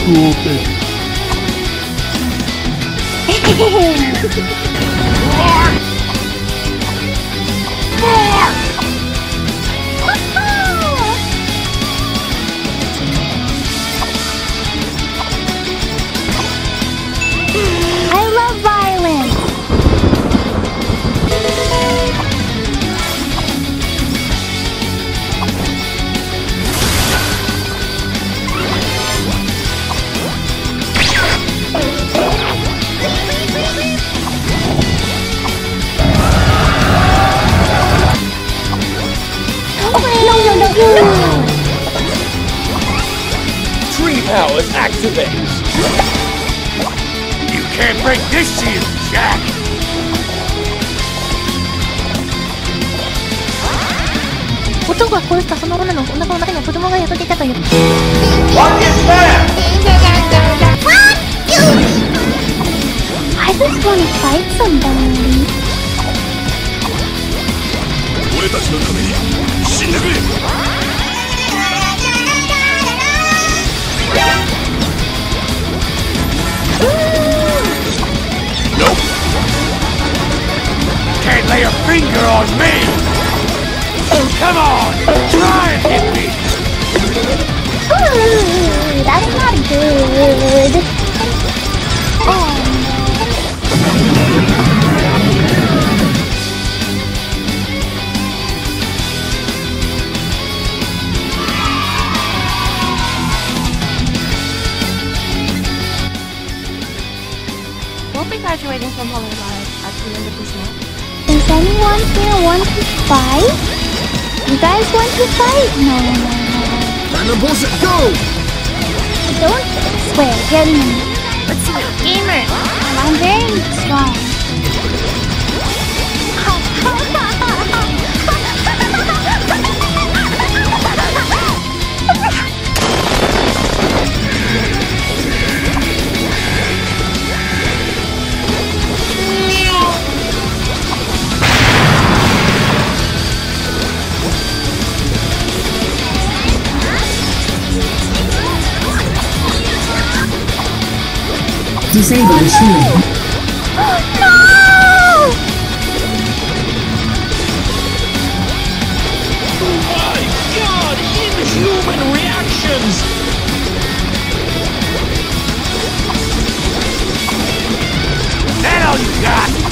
stupid. More! More! I love violence. No. Tree powers activate. You can't break this shield, Jack! 音が殺したその女のお腹の中には子供が宿っていたという。 What is that? I just wanna fight somebody. 俺たちのために死んでくれ! Nope! Can't lay a finger on me! Come on! Try and hit me! Ooh, that's not good. Oh. We'll be graduating from Hollow Live at the end of this month. Does anyone here want to fight? You guys want to fight? No. Random bullshit, go! Don't swear, get me. Let's see, gamer! I'm very strong. Disable the shield. No! My God! Inhuman reactions! That all you got?